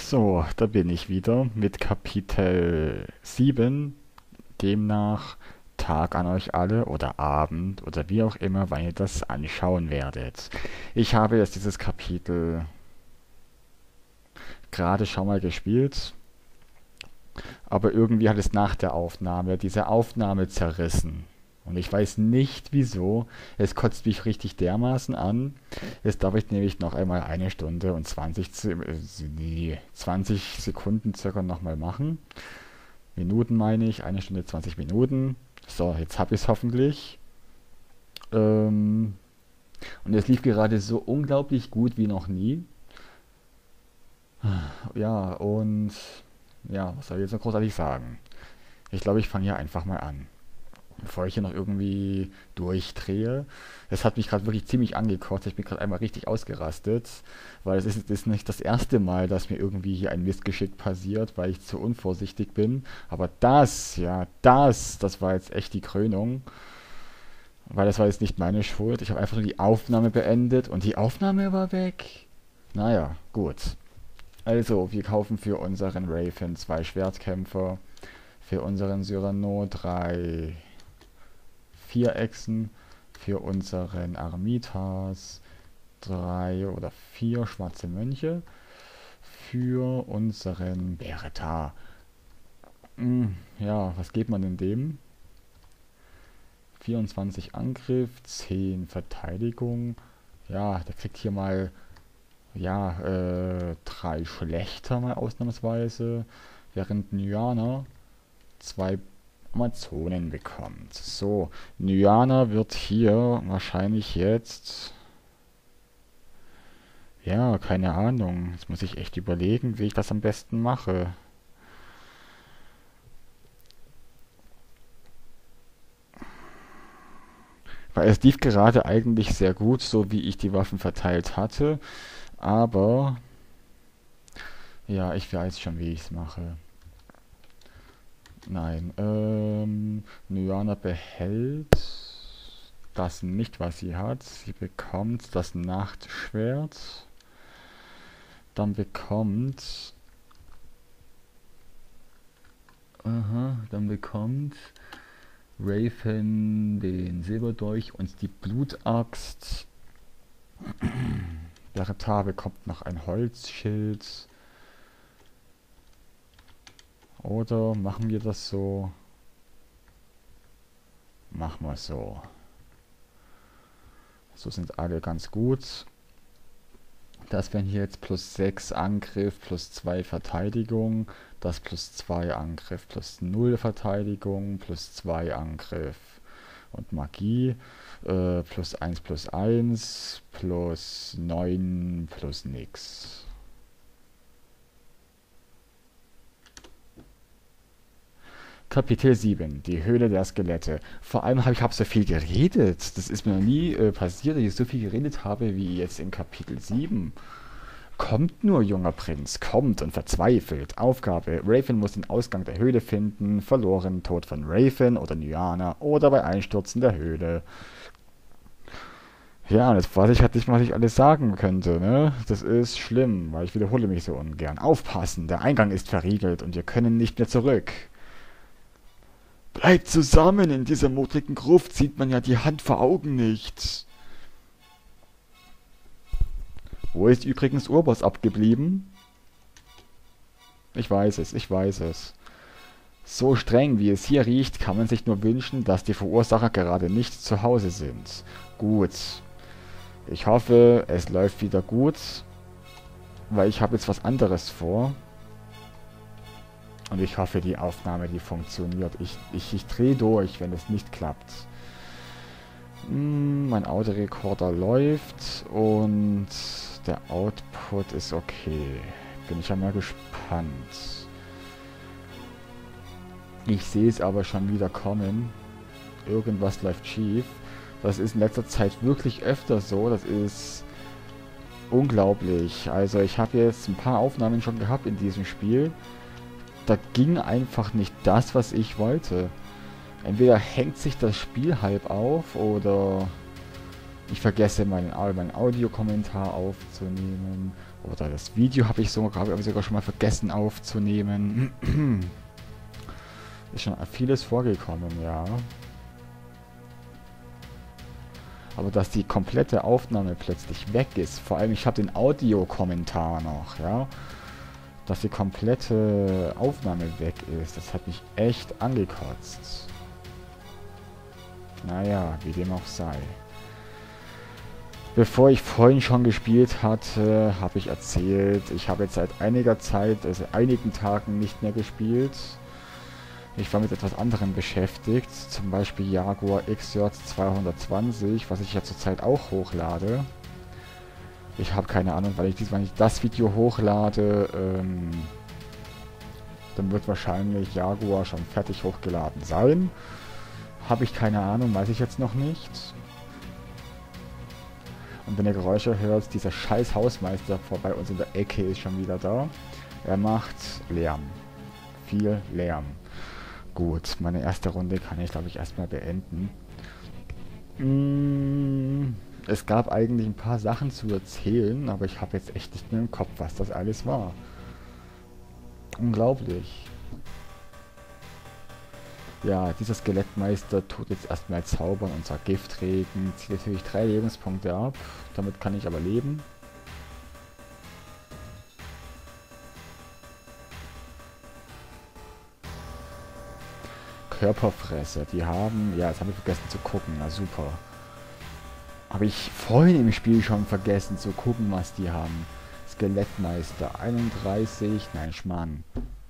So, da bin ich wieder mit Kapitel 7. Demnach Tag an euch alle oder Abend oder wie auch immer, wann ihr das anschauen werdet. Ich habe jetzt dieses Kapitel gerade schon mal gespielt, aber irgendwie hat es nach der Aufnahme diese Aufnahme zerrissen. Und ich weiß nicht wieso. Es kotzt mich richtig dermaßen an. Jetzt darf ich nämlich noch einmal 1 Stunde und 20 Sekunden circa nochmal machen. Minuten meine ich, 1 Stunde 20 Minuten. So, jetzt habe ich es hoffentlich. Und es lief gerade so unglaublich gut wie noch nie. Ja, und ja, was soll ich jetzt noch großartig sagen? Ich glaube, ich fange hier einfach mal an. Bevor ich hier noch irgendwie durchdrehe. Es hat mich gerade wirklich ziemlich angekotzt. Ich bin gerade einmal richtig ausgerastet, weil es ist nicht das erste Mal, dass mir irgendwie hier ein Missgeschick passiert, weil ich zu unvorsichtig bin. Aber das, ja, das war jetzt echt die Krönung, weil das war jetzt nicht meine Schuld. Ich habe einfach nur die Aufnahme beendet und die Aufnahme war weg. Naja, gut. Also, wir kaufen für unseren Raven 2 Schwertkämpfer, für unseren Cyrano 3 Vierechsen, für unseren Armitas 3 oder 4 schwarze Mönche, für unseren Beretta. Ja, was gibt man denn dem? 24 Angriff, 10 Verteidigung. Ja, der kriegt hier mal, ja, 3 schlechter mal ausnahmsweise, während Nyana 2 Amazonen bekommt. So, Nyana wird hier wahrscheinlich jetzt... Ja, keine Ahnung. Jetzt muss ich echt überlegen, wie ich das am besten mache. Weil es lief gerade eigentlich sehr gut, so wie ich die Waffen verteilt hatte. Aber, ja, ich weiß schon, wie ich es mache. Nein, Nyana behält das nicht, was sie hat. Sie bekommt das Nachtschwert. Dann bekommt... dann bekommt Raven den Silberdolch und die Blutaxt. Beretta bekommt noch ein Holzschild. Oder machen wir das so? Machen wir so. So sind alle ganz gut. Das wären hier jetzt plus 6 Angriff, plus 2 Verteidigung. Das plus 2 Angriff, plus 0 Verteidigung, plus 2 Angriff. Und Magie, plus 1, plus 9, plus nix. Kapitel 7, die Höhle der Skelette. Vor allem habe ich so viel geredet. Das ist mir noch nie passiert, dass ich so viel geredet habe wie jetzt in Kapitel 7. Kommt nur, junger Prinz, kommt und verzweifelt. Aufgabe, Raven muss den Ausgang der Höhle finden. Verloren, Tod von Raven oder Nyana oder bei Einstürzen der Höhle. Ja, und jetzt weiß ich halt nicht, was ich alles sagen könnte, ne? Das ist schlimm, weil ich wiederhole mich so ungern. Aufpassen, der Eingang ist verriegelt und wir können nicht mehr zurück. Bleibt zusammen, in dieser modrigen Gruft sieht man ja die Hand vor Augen nicht. Wo ist übrigens Urbos abgeblieben? Ich weiß es, ich weiß es. So streng, wie es hier riecht, kann man sich nur wünschen, dass die Verursacher gerade nicht zu Hause sind. Gut. Ich hoffe, es läuft wieder gut, weil ich habe jetzt was anderes vor. Und ich hoffe, die Aufnahme, die funktioniert. Ich drehe durch, wenn es nicht klappt. Mein Audiorekorder läuft und der Output ist okay. Bin ich ja mal gespannt. Ich sehe es aber schon wieder kommen. Irgendwas läuft schief. Das ist in letzter Zeit wirklich öfter so. Das ist unglaublich. Also ich habe jetzt ein paar Aufnahmen schon gehabt in diesem Spiel. Da ging einfach nicht das, was ich wollte. Entweder hängt sich das Spiel halb auf oder ich vergesse meinen Audiokommentar aufzunehmen Oder das Video habe ich sogar schon mal vergessen aufzunehmen. Ist schon vieles vorgekommen, ja. Aber dass die komplette Aufnahme plötzlich weg ist, vor allem ich habe den Audiokommentar noch, ja. Dass die komplette Aufnahme weg ist, das hat mich echt angekotzt. Naja, wie dem auch sei. Bevor ich vorhin schon gespielt hatte, habe ich erzählt, ich habe jetzt seit einiger Zeit, also einigen Tagen nicht mehr gespielt. Ich war mit etwas anderem beschäftigt, zum Beispiel Jaguar XJ 220, was ich ja zurzeit auch hochlade. Ich habe keine Ahnung, weil ich diesmal nicht das Video hochlade, dann wird wahrscheinlich Jaguar schon fertig hochgeladen sein. Habe ich keine Ahnung, weiß ich jetzt noch nicht. Und wenn ihr Geräusche hört, dieser scheiß Hausmeister bei uns in der Ecke ist schon wieder da. Er macht Lärm. Viel Lärm. Gut, meine erste Runde kann ich, glaube ich, erstmal beenden. Es gab eigentlich ein paar Sachen zu erzählen, aber ich habe jetzt echt nicht mehr im Kopf, was das alles war. Unglaublich. Ja, dieser Skelettmeister tut jetzt erstmal zaubern und zwar Giftregen. Zieht natürlich 3 Lebenspunkte ab. Damit kann ich aber leben. Körperfresser, die haben... Ja, jetzt habe ich vergessen zu gucken. Na super. Habe ich vorhin im Spiel schon vergessen zu gucken, was die haben. Skelettmeister 31... Nein, Schmarrn.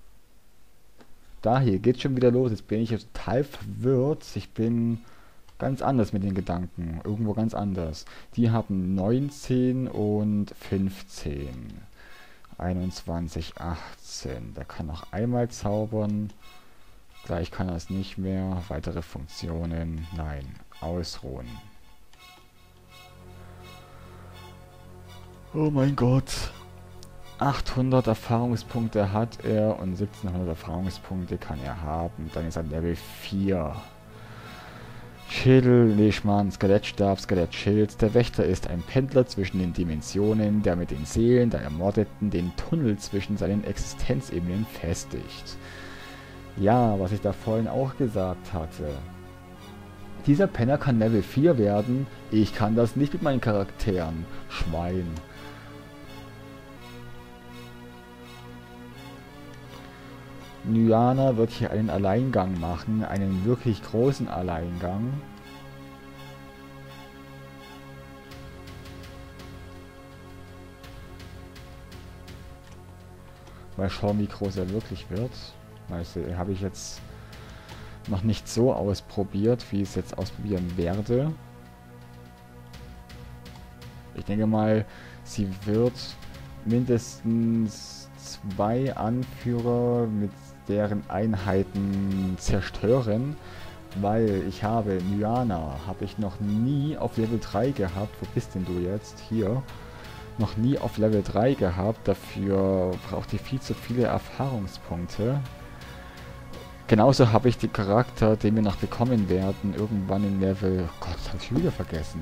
Da hier geht's schon wieder los. Jetzt bin ich total verwirrt. Ich bin ganz anders mit den Gedanken. Irgendwo ganz anders. Die haben 19 und 15. 21, 18. Der kann noch einmal zaubern. Gleich kann er es nicht mehr. Weitere Funktionen. Nein. Ausruhen. Oh mein Gott. 800 Erfahrungspunkte hat er und 1700 Erfahrungspunkte kann er haben. Dann ist er Level 4. Schädel, Leschmann, Skelettstab, Skelettschild. Der Wächter ist ein Pendler zwischen den Dimensionen, der mit den Seelen der Ermordeten den Tunnel zwischen seinen Existenzebenen festigt. Ja, was ich da vorhin auch gesagt hatte. Dieser Penner kann Level 4 werden. Ich kann das nicht mit meinen Charakteren. Schwein. Nyana wird hier einen Alleingang machen, einen wirklich großen Alleingang. Mal schauen, wie groß er wirklich wird. Also, habe ich jetzt noch nicht so ausprobiert, wie ich es jetzt ausprobieren werde. Ich denke mal, sie wird mindestens 2 Anführer mit deren Einheiten zerstören, weil ich habe Nyana, habe ich noch nie auf Level 3 gehabt. Wo bist denn du jetzt? Hier. Noch nie auf Level 3 gehabt, dafür braucht ihr viel zu viele Erfahrungspunkte. Genauso habe ich den Charakter, den wir noch bekommen werden, irgendwann in Level... Oh Gott, das habe ich wieder vergessen.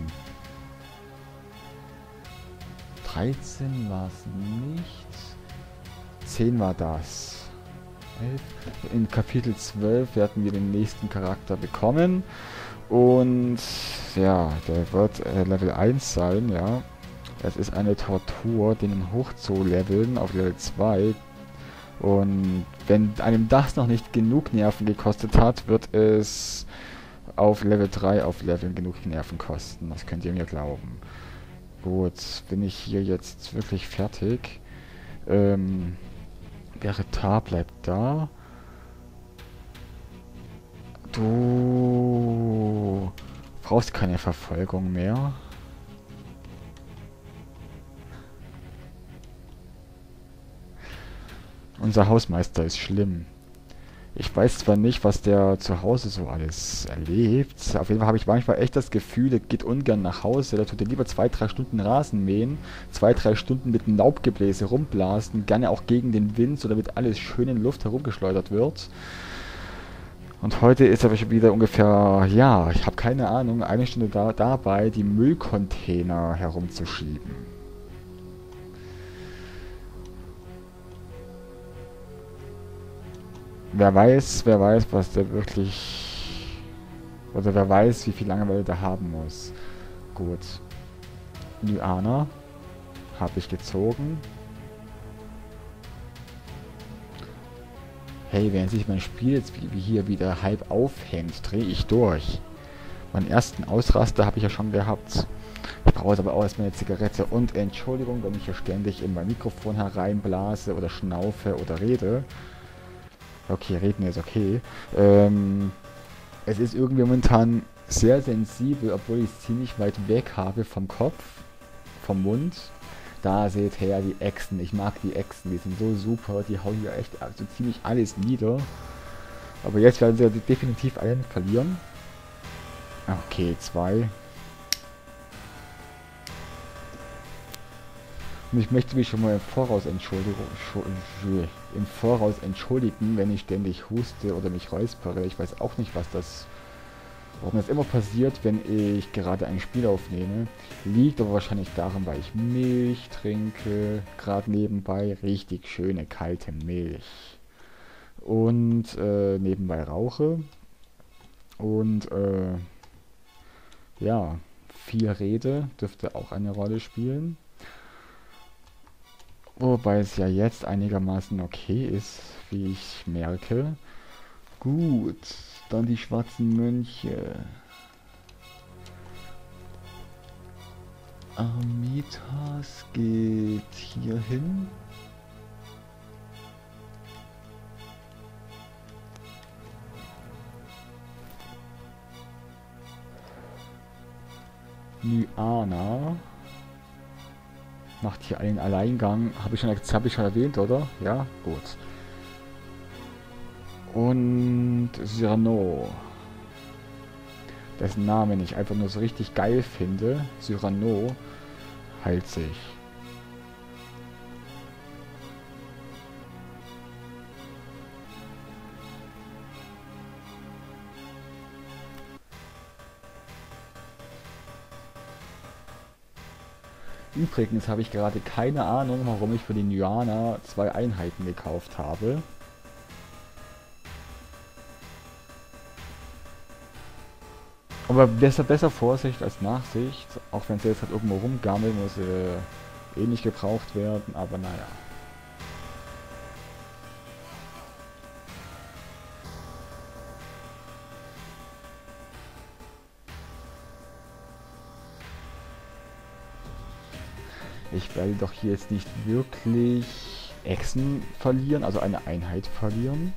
13 war es nicht. 10 war das. 11. In Kapitel 12 werden wir den nächsten Charakter bekommen. Und ja, der wird Level 1 sein, ja. Es ist eine Tortur, den hoch zu leveln auf Level 2. Und wenn einem das noch nicht genug Nerven gekostet hat, wird es auf Level 3 auf Leveln genug Nerven kosten. Das könnt ihr mir glauben. Gut, bin ich hier jetzt wirklich fertig. Beretta bleibt da. Du brauchst keine Verfolgung mehr. Unser Hausmeister ist schlimm. Ich weiß zwar nicht, was der zu Hause so alles erlebt. Auf jeden Fall habe ich manchmal echt das Gefühl, der geht ungern nach Hause. Der tut lieber 2-3 Stunden Rasen mähen, 2-3 Stunden mit einem Laubgebläse rumblasen, gerne auch gegen den Wind, so damit alles schön in Luft herumgeschleudert wird. Und heute ist er schon wieder ungefähr, ja, ich habe keine Ahnung, 1 Stunde dabei, die Müllcontainer herumzuschieben. wer weiß, was der wirklich... Oder wer weiß, wie viel Langeweile der haben muss. Gut. Nyanna habe ich gezogen. Hey, wenn sich mein Spiel jetzt wie hier wieder halb aufhängt, drehe ich durch. Meinen ersten Ausraster habe ich ja schon gehabt. Ich brauche jetzt aber auch erstmal eine Zigarette. Und Entschuldigung, wenn ich hier ständig in mein Mikrofon hereinblase oder schnaufe oder rede. Okay, reden ist okay. Es ist irgendwie momentan sehr sensibel, obwohl ich es ziemlich weit weg habe vom Kopf, vom Mund. Da seht her die Echsen. Ich mag die Echsen, die sind so super. Die hauen hier echt so ziemlich alles nieder. Aber jetzt werden sie definitiv einen verlieren. Okay, 2. Und ich möchte mich schon mal im Voraus entschuldigen, wenn ich ständig huste oder mich räuspere. Ich weiß auch nicht, warum das immer passiert, wenn ich gerade ein Spiel aufnehme. Liegt aber wahrscheinlich daran, weil ich Milch trinke, gerade nebenbei richtig schöne kalte Milch. Und nebenbei rauche. Und ja, viel Rede dürfte auch eine Rolle spielen. Wobei es ja jetzt einigermaßen okay ist, wie ich merke. Gut, dann die schwarzen Mönche. Armitas geht hier hin. Nyanna macht hier einen Alleingang. Habe ich schon erwähnt, oder? Ja, gut. Und Cyrano, dessen Namen ich einfach nur so richtig geil finde. Cyrano heilt sich. Übrigens habe ich gerade keine Ahnung, warum ich für die Nyanna 2 Einheiten gekauft habe. Aber besser Vorsicht als Nachsicht, auch wenn sie jetzt halt irgendwo rumgammeln, wo sie eh nicht gebraucht werden, aber naja. Ich werde doch hier jetzt nicht wirklich Echsen verlieren, also eine Einheit verlieren.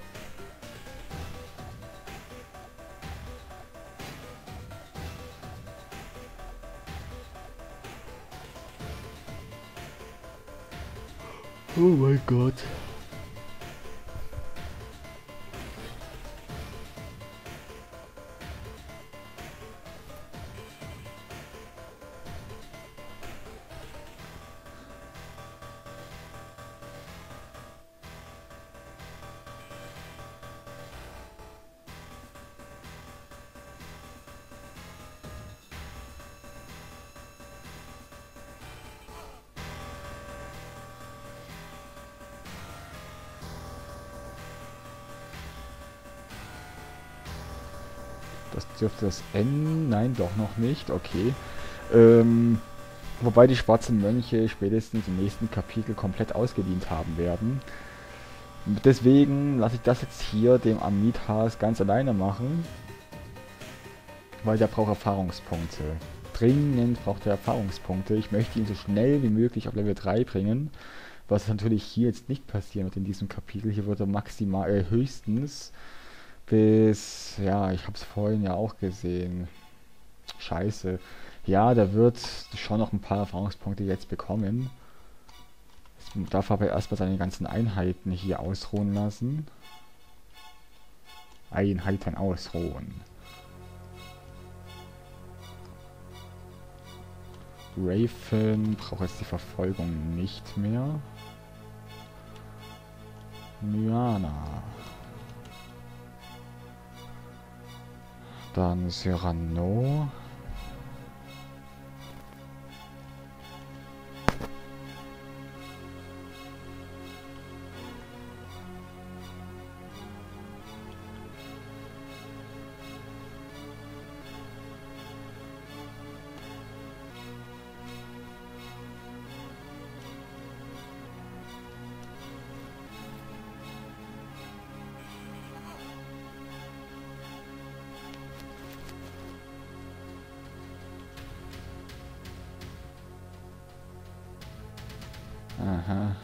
Oh mein Gott. Das dürfte das N... Nein, doch noch nicht. Okay. Wobei die schwarzen Mönche spätestens im nächsten Kapitel komplett ausgedient haben werden. Deswegen lasse ich das jetzt hier dem Amithas ganz alleine machen. Weil der braucht Erfahrungspunkte. Dringend braucht er Erfahrungspunkte. Ich möchte ihn so schnell wie möglich auf Level 3 bringen. Was natürlich hier jetzt nicht passieren wird in diesem Kapitel. Hier wird er maximal, höchstens bis, ja, ich habe es vorhin ja auch gesehen. Scheiße. Ja, der wird schon noch ein paar Erfahrungspunkte jetzt bekommen. Jetzt darf aber erstmal seine ganzen Einheiten hier ausruhen lassen. Einheiten ausruhen. Raven braucht jetzt die Verfolgung nicht mehr. Nyanna. Dann Cyrano. Aha.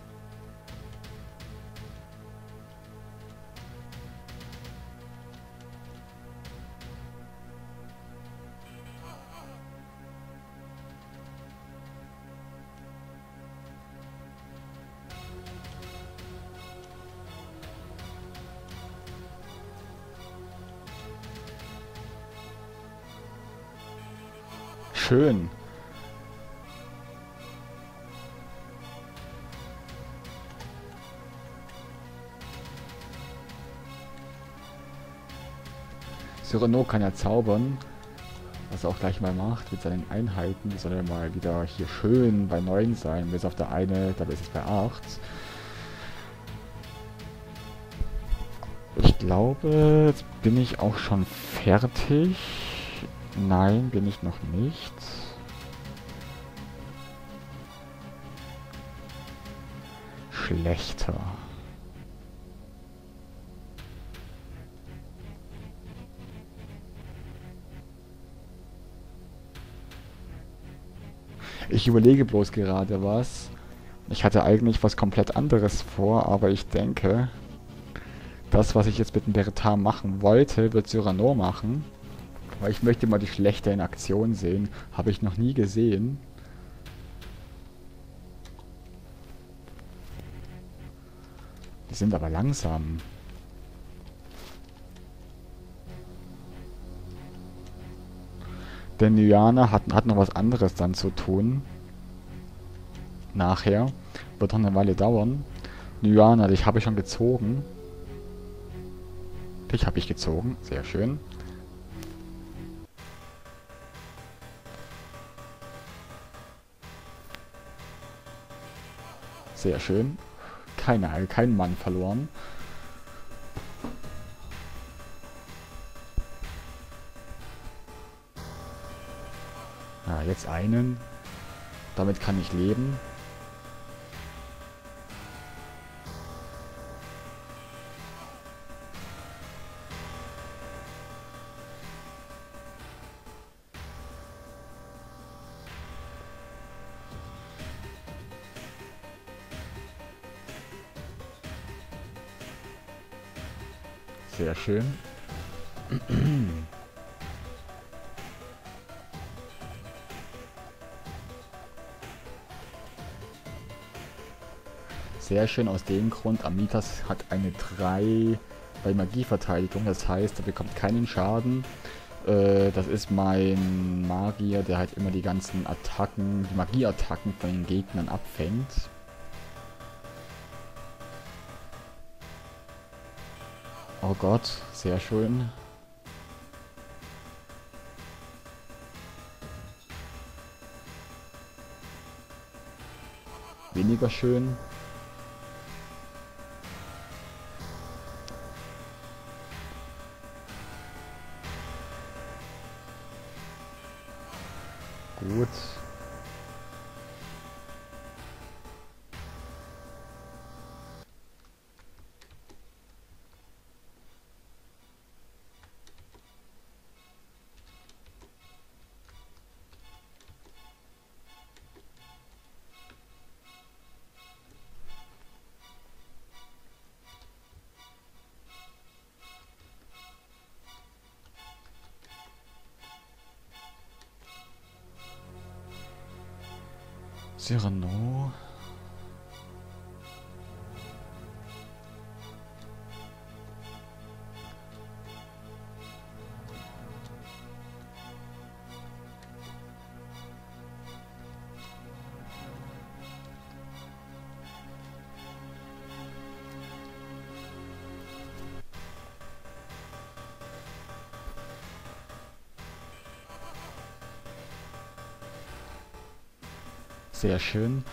Schön. Cyrano kann ja zaubern, was er auch gleich mal macht mit seinen Einheiten. Die soll ja mal wieder hier schön bei 9 sein, bis auf der eine, da ist es bei 8. Ich glaube, jetzt bin ich auch schon fertig. Nein, bin ich noch nicht. Schlechter. Ich überlege bloß gerade was. Ich hatte eigentlich was komplett anderes vor, aber ich denke, das, was ich jetzt mit dem Berethar machen wollte, wird Cyrano machen. Weil ich möchte mal die Schlechter in Aktion sehen. Habe ich noch nie gesehen. Die sind aber langsam. Der Nyana hat noch was anderes dann zu tun. Nachher. Wird noch eine Weile dauern. Nyana, dich habe ich schon gezogen. Dich habe ich gezogen. Sehr schön. Sehr schön. Kein Mann verloren. Ja, jetzt einen. Damit kann ich leben. Sehr schön. Sehr schön aus dem Grund, Amitas hat eine 3 bei Magieverteidigung, das heißt, er bekommt keinen Schaden. Das ist mein Magier, der halt immer die ganzen Attacken, die Magieattacken von den Gegnern abfängt. Oh Gott, sehr schön. Weniger schön. Gut. Cyrano. Sehr schön.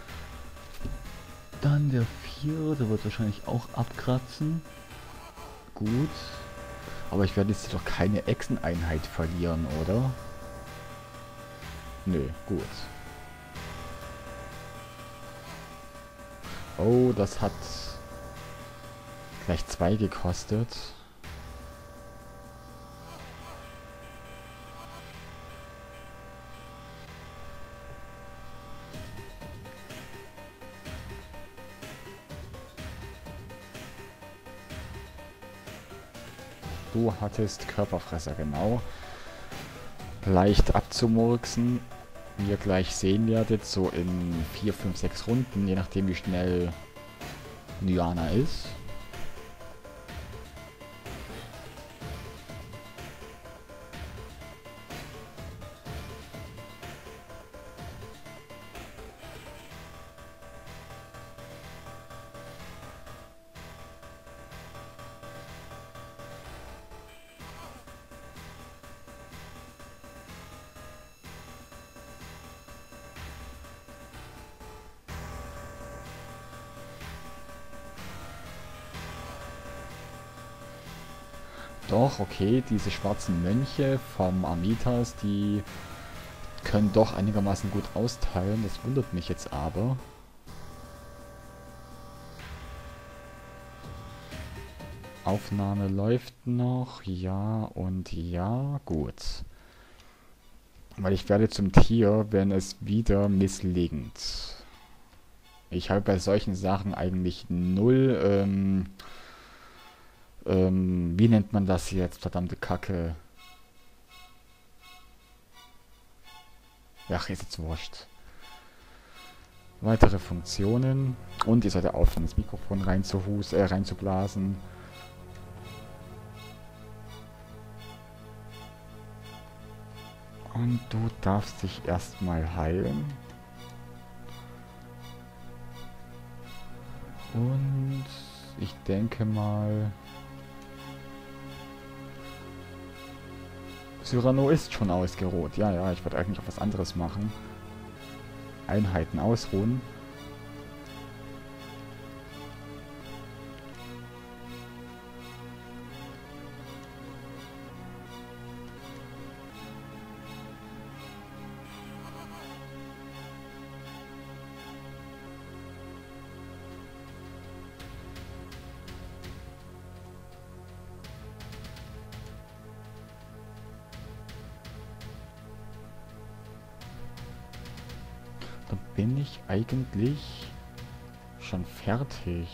Dann der 4, der wird wahrscheinlich auch abkratzen. Gut. Aber ich werde jetzt doch keine Echseneinheit verlieren, oder? Nö, gut. Oh, das hat gleich 2 gekostet. du hattest Körperfresser, genau. Leicht abzumurksen. Wie ihr gleich sehen werdet, so in 4, 5, 6 Runden, je nachdem wie schnell Nyanna ist. Doch, okay, diese schwarzen Mönche vom Amitas, die können doch einigermaßen gut austeilen. Das wundert mich jetzt aber. Aufnahme läuft noch. Ja und ja. Gut. Weil ich werde zum Tier, wenn es wieder misslingt. Ich habe bei solchen Sachen eigentlich null, wie nennt man das jetzt? Verdammte Kacke. Ach, ist jetzt wurscht. Weitere Funktionen. Und ihr solltet aufhören, das Mikrofon reinzublasen. Und du darfst dich erstmal heilen. Und ich denke mal... Cyrano ist schon ausgeruht. Ja, ja, ich wollte eigentlich auch was anderes machen. Einheiten ausruhen. Dann bin ich eigentlich schon fertig.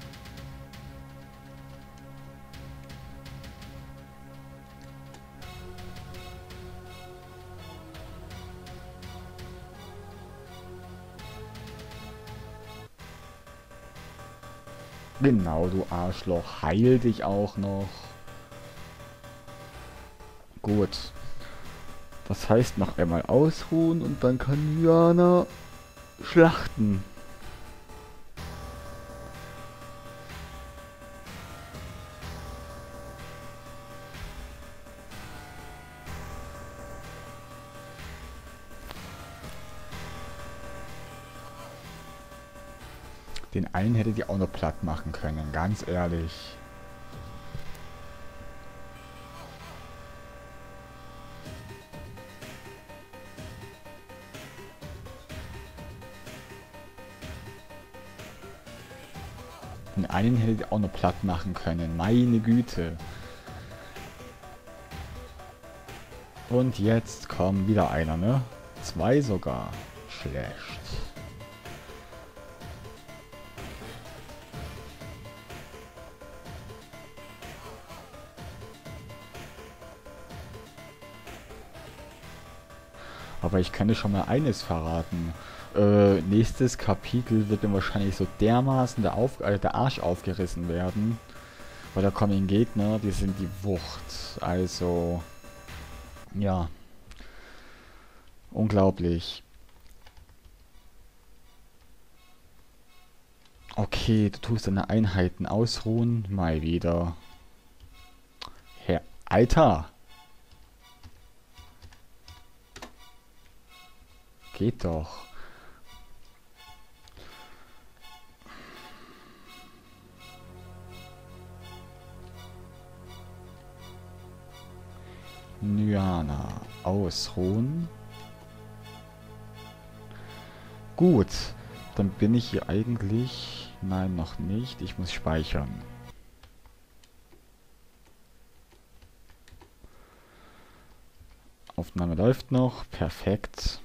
Genau, du Arschloch. Heil dich auch noch. Gut. Das heißt, noch einmal ausruhen und dann kann Nyanna schlachten. Den einen hättet ihr auch noch platt machen können, ganz ehrlich. Den einen hättet ihr auch noch platt machen können, meine Güte. Und jetzt kommt wieder einer, ne? 2 sogar. Schlecht. Aber ich kann dir schon mal eines verraten. Nächstes Kapitel wird mir wahrscheinlich so dermaßen der Arsch aufgerissen werden. Weil da kommen Gegner, die sind die Wucht. Also, ja. Unglaublich. Okay, du tust deine Einheiten ausruhen. Mal wieder. Herr. Alter! Geht doch. Nyanna ausruhen. Gut, dann bin ich hier eigentlich... Nein, noch nicht. Ich muss speichern. Aufnahme läuft noch. Perfekt.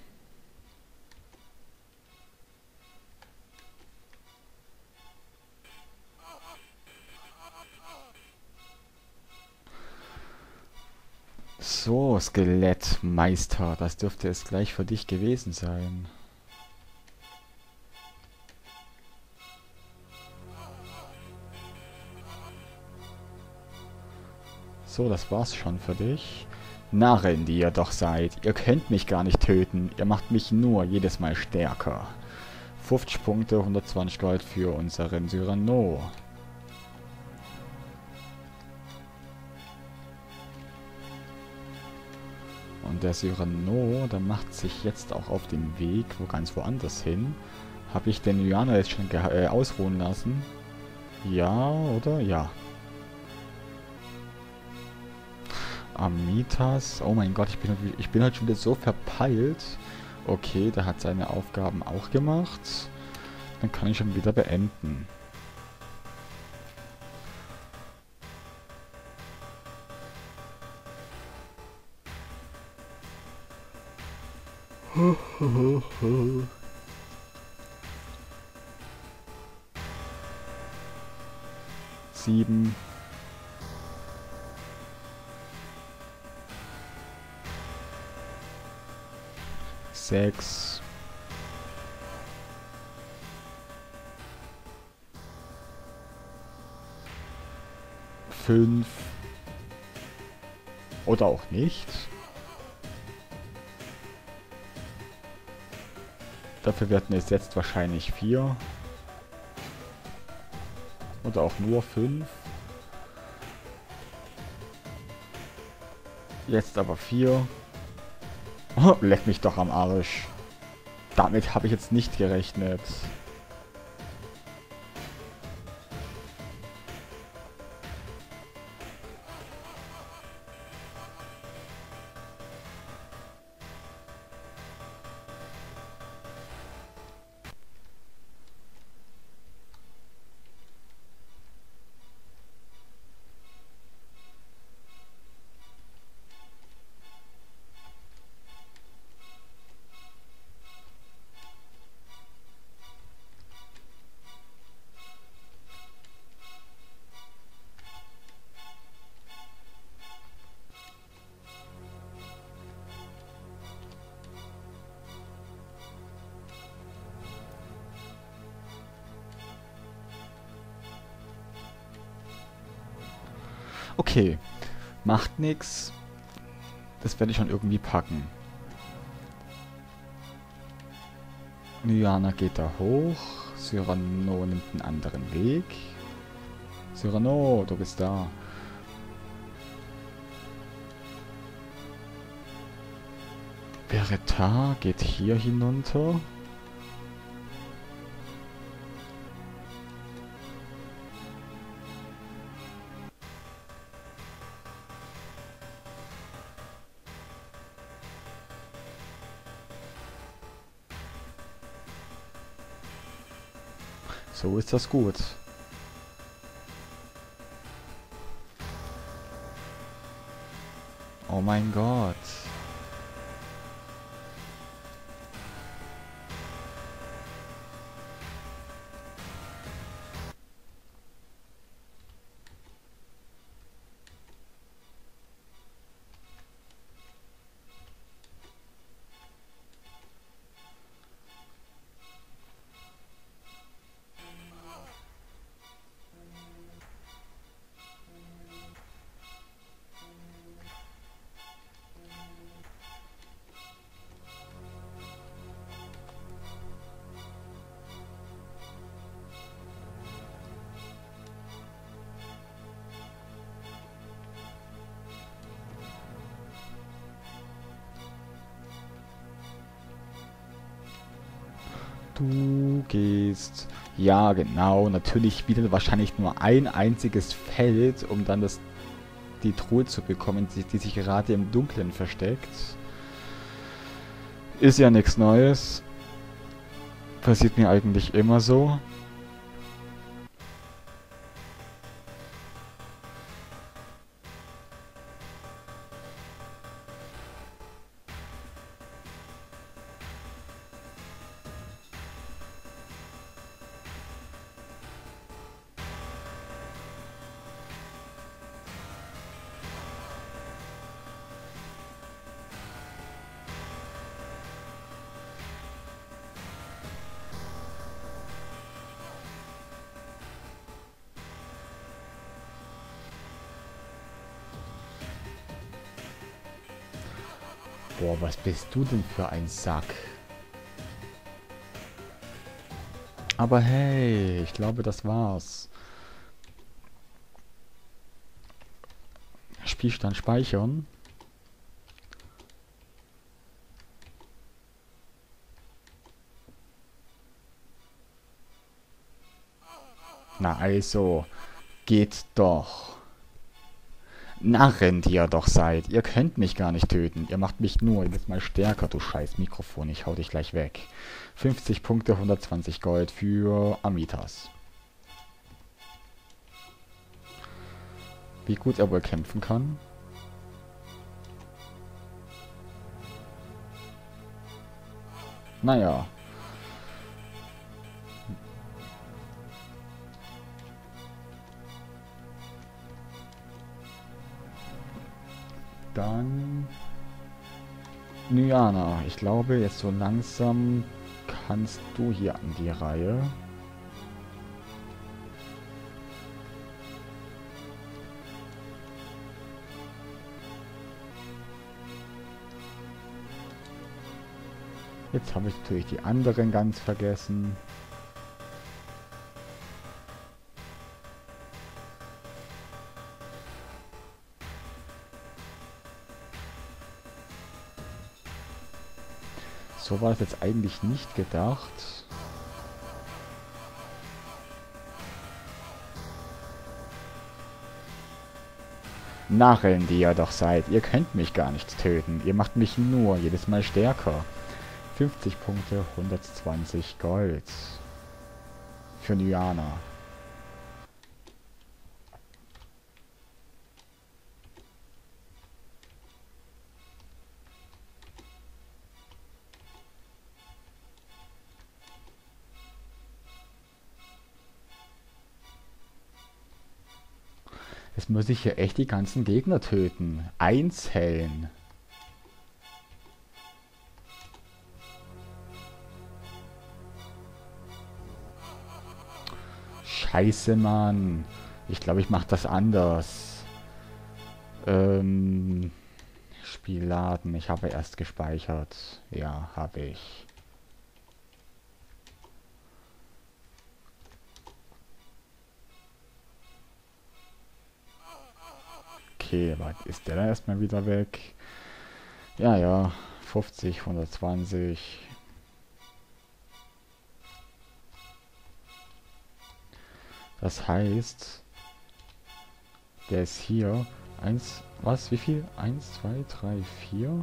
So, Skelettmeister, das dürfte es gleich für dich gewesen sein. So, das war's schon für dich. Narren, die ihr doch seid. Ihr könnt mich gar nicht töten. Ihr macht mich nur jedes Mal stärker. 50 Punkte, 120 Gold für unseren Cyrano. Und der Cyrano, der macht sich jetzt auch auf den Weg, wo ganz woanders hin. Habe ich den Lyanna jetzt schon ausruhen lassen? Ja, oder? Ja. Amitas. Oh mein Gott, ich bin halt schon wieder so verpeilt. Okay, der hat seine Aufgaben auch gemacht. Dann kann ich schon wieder beenden. Sieben. 6. 5. Oder auch nicht. Dafür werden es jetzt wahrscheinlich 4. Oder auch nur 5. Jetzt aber 4. Oh, leck mich doch am Arsch. Damit habe ich jetzt nicht gerechnet. Okay, macht nix. Das werde ich schon irgendwie packen. Lyanna geht da hoch. Cyrano nimmt einen anderen Weg. Cyrano, du bist da. Beretta geht hier hinunter. So ist das gut. Oh mein Gott. Du gehst... Ja, genau. Natürlich wieder wahrscheinlich nur ein einziges Feld, um dann die Truhe zu bekommen, die sich gerade im Dunkeln versteckt. Ist ja nichts Neues. Passiert mir eigentlich immer so. Boah, was bist du denn für ein Sack? Aber hey, ich glaube, das war's. Spielstand speichern. Na also, geht doch. Narren, die ihr doch seid. Ihr könnt mich gar nicht töten. Ihr macht mich nur jedes Mal stärker, du scheiß Mikrofon. Ich hau dich gleich weg. 50 Punkte, 120 Gold für Amitas. Wie gut er wohl kämpfen kann. Naja. Dann Nyana. Ich glaube, jetzt so langsam kannst du hier an die Reihe. Jetzt habe ich natürlich die anderen ganz vergessen. So war es jetzt eigentlich nicht gedacht. Narren, die ihr doch seid. Ihr könnt mich gar nicht töten. Ihr macht mich nur jedes Mal stärker. 50 Punkte, 120 Gold. Für Nyana. Jetzt muss ich hier echt die ganzen Gegner töten. Einzeln. Scheiße, Mann. Ich glaube, ich mache das anders. Spiel laden. Ich habe erst gespeichert. Ja, habe ich. Okay, aber ist der da erstmal wieder weg? Ja, ja. 50, 120. Das heißt, der ist hier. Eins, was? Wie viel? 1, 2, 3, 4.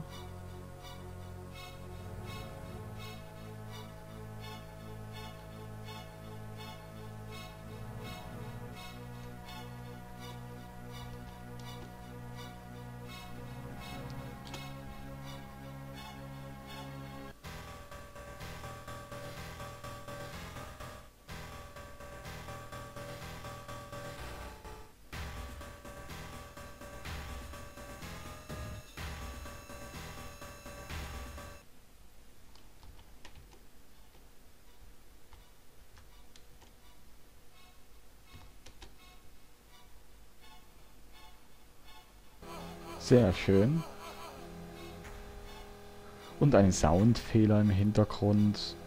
Sehr schön. Und ein Soundfehler im Hintergrund.